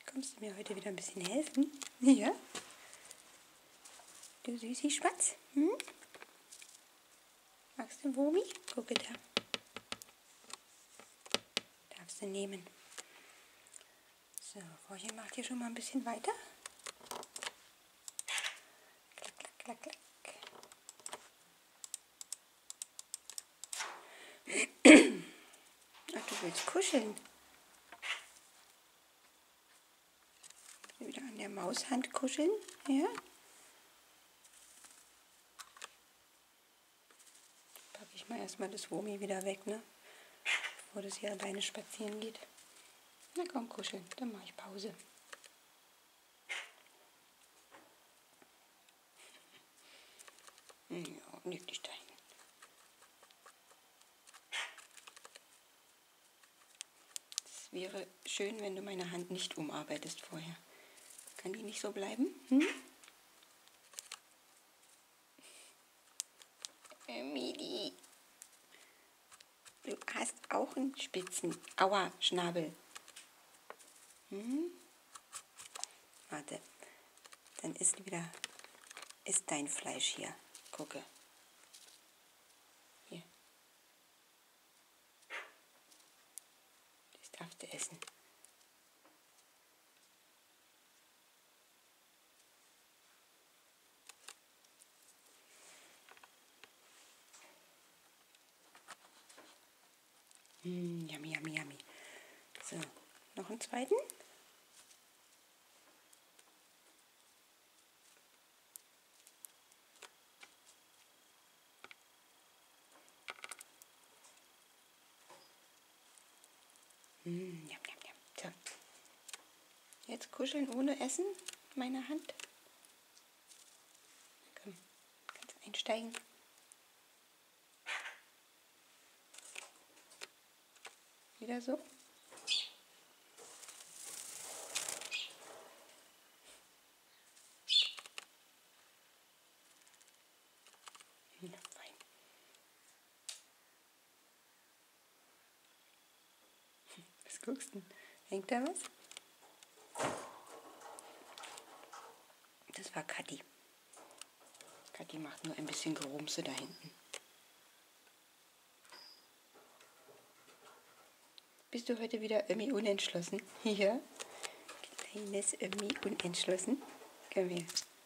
Kommst du mir heute wieder ein bisschen helfen? Ja? Du Süßi-Spatz? Hm? Magst du Wurmi? Gucke da. Darfst du nehmen. So, Frauchen macht hier schon mal ein bisschen weiter. Klack, klack, klack, klack. Ach, du willst kuscheln. Wieder an der Maushand kuscheln, ja? Packe ich mal erstmal das Wurmi wieder weg, ne? Bevor das hier alleine spazieren geht. Na komm, kuscheln, dann mache ich Pause. Ja, leg dich da hin. Es wäre schön, wenn du meine Hand nicht umarbeitest vorher. Kann die nicht so bleiben? Hm? Midi, du hast auch einen spitzen Aua-Schnabel. Hm? Warte, dann ist dein Fleisch hier. Gucke. Hier. Das darfst du essen. Yummy, yummy, yummy. So, noch einen zweiten. Yum, yum, yum. So. Jetzt kuscheln ohne Essen, meine Hand. Komm, kannst einsteigen. Wieder so. Ja, fein. Was guckst du? Hängt da was? Das war Kathi. Kathi macht nur ein bisschen Gerumse da hinten. Bist du heute wieder irgendwie unentschlossen? Ja? Kleines irgendwie unentschlossen. Komm her.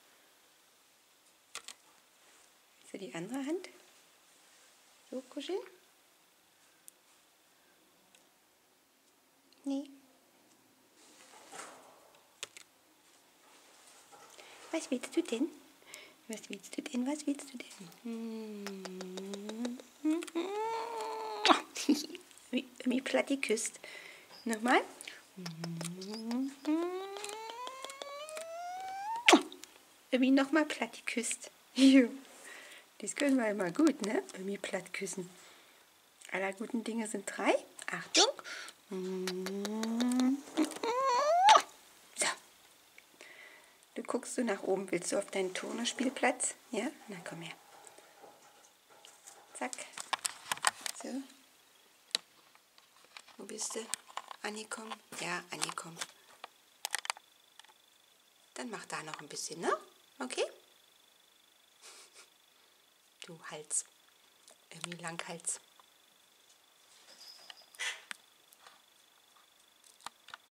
Willst du die andere Hand? So kuscheln? Nee. Was willst du denn? Was willst du denn? Was willst du denn? Wie Platti küsst. Nochmal. Irgendwie nochmal Platti küsst. Das können wir immer gut, ne? Irgendwie platt küssen. Aller guten Dinge sind 3. Achtung. So. Du guckst so nach oben. Willst du auf deinen Turnerspielplatz? Ja? Na, komm her. Zack. So. Wo bist du? Angekommen? Ja, angekommen. Dann mach da noch ein bisschen, ne? Okay? Du Hals. Irgendwie Langhals.